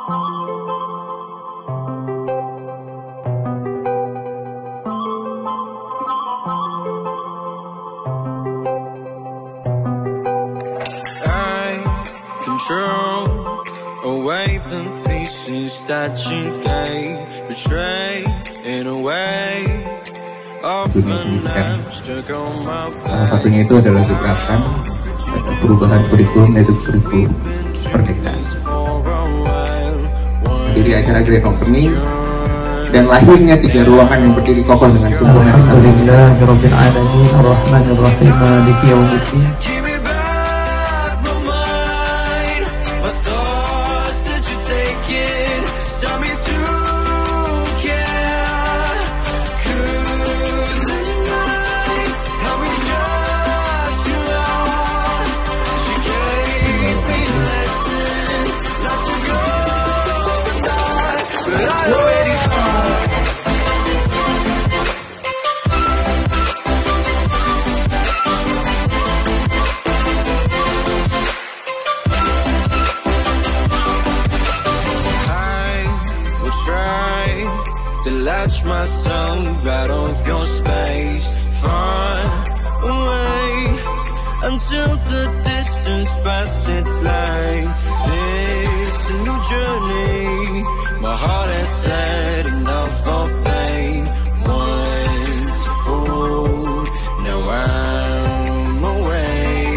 Control away the pieces that you gave, betray in a way. Salah satunya itu adalah gerakan perubahan kurikulum, yaitu kurikulum kemerdekaan. Dari acara grand opening dan lahirnya 3 ruangan yang berdiri kokoh dengan sempurna. Alhamdulillahirabbil alamin, arrahmanir rahim, maliki yaumiddin. To latch myself out of your space, far away, until the distance passes. It's like it's a new journey. My heart has had enough of pain. Once a fool, now I'm away.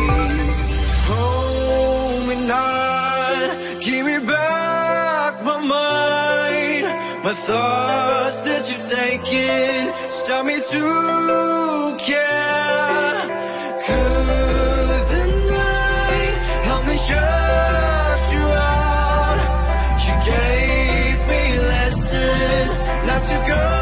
Hold me not, give me back my mind, my thoughts that you've taken, stop me to care. Could the night help me shut you out? You gave me a lesson not to go.